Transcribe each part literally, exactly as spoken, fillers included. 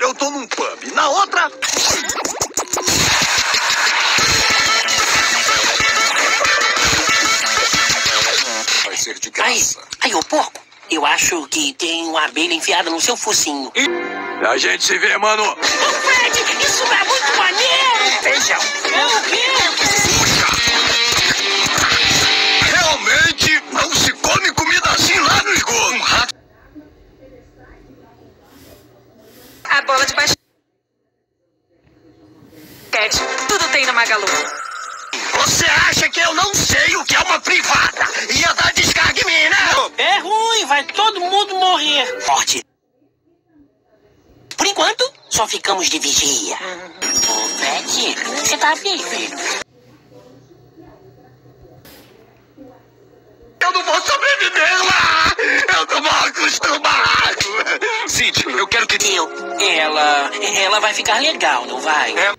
eu tô num pub. Na outra... vai ser de graça. Ai, ai, ô porco. Eu acho que tem uma abelha enfiada no seu focinho. E a gente se vê, mano. Ô, Fred, isso é muito maneiro. Feijão. É o quê? Realmente não se come comida assim lá no esgoto. Um rato. A bola de basquete. Tudo tem no Magalu. Você acha que eu não sei o que é uma privada? Ia dar descarga em mim, né? É ruim, vai todo mundo morrer. Forte. Por enquanto, só ficamos de vigia. Ô, Fred, você tá bem, filho? Eu não vou sobreviver lá! Eu tô mal acostumado! Cid, eu quero que... Eu, ela, ela vai ficar legal, não vai? É.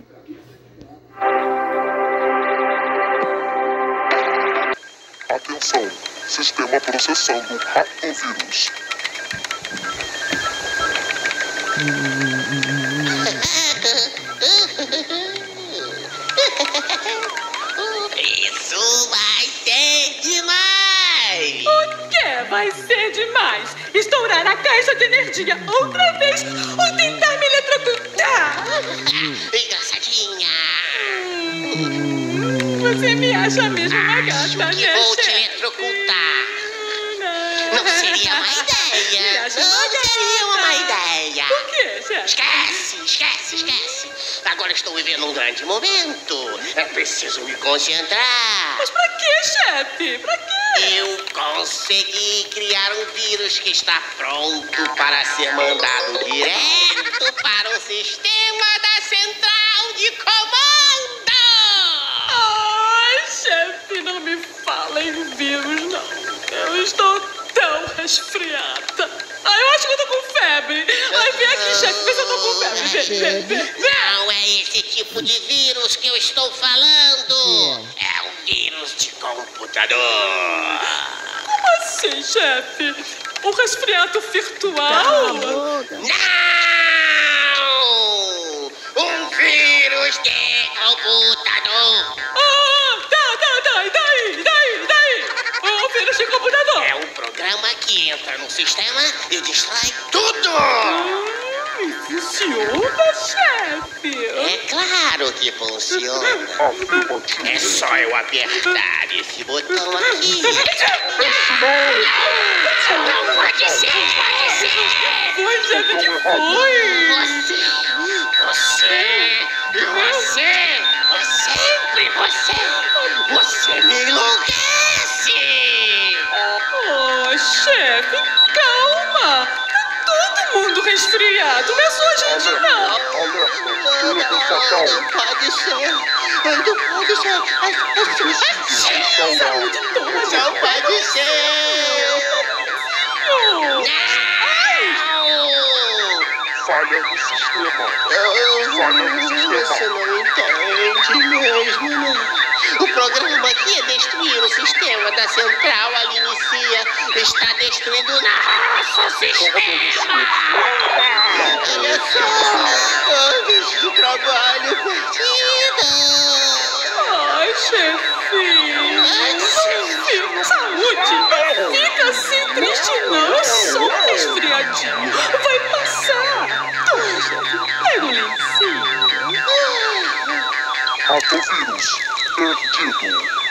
Atenção, sistema processando ratovírus. Isso vai ser demais! O que vai ser demais? Estourar a caixa de energia outra vez ou tentar me eletrocutar? Engraçadinha! Você me acha mesmo uma Acho gata, que né, vou te chefe? eletrocutar. Não. Não seria uma Me ideia. acha Não uma seria uma gata. ideia. Por quê, chefe? Esquece, esquece, esquece. Agora estou vivendo um grande momento. É preciso me concentrar. Mas pra quê, chefe? Pra quê? Eu consegui criar um vírus que está pronto para ser mandado direto para o sistema da central de comando. Ai, chefe, não me fala em vírus, não. Eu estou tão resfriada. Ai, eu acho que eu tô com febre. Ai, vem aqui, chefe, vê se eu tô com febre. Vem, vem, vem, vem. Não é esse tipo de vírus que eu estou falando. É um vírus de computador. Como assim, chefe? Um resfriado virtual? Não! Um vírus de computador. Ah, tá, tá, tá. E daí? E daí? E daí? O vírus de computador. É um programa que entra no sistema e destrói tudo. Hum, funciona, chefe? É claro que funciona. É só eu apertar esse botão aqui. Não pode ser, pode ser. Foi, chefe, que foi? Você, você, você, você, sempre você. Você me enlouquece. Oh, chefe, calma. Tá todo mundo resfriado, não é só a gente, não. Não, não, não pode ser. Não pode ser. Saúde toda, Não pode ser. Não. Falha no sistema. Falha no Você sistema. não entende mesmo, não. O programa que ia destruir o sistema da central ali inicia está destruindo nosso sistema. Olha só, anos de trabalho perdido. Ai, chefinho. Chefe, saúde. Não fica assim triste, não. É só um resfriadinho. Vai passar. Toma, chefe, pega o lencinho. Ratovírus perdido.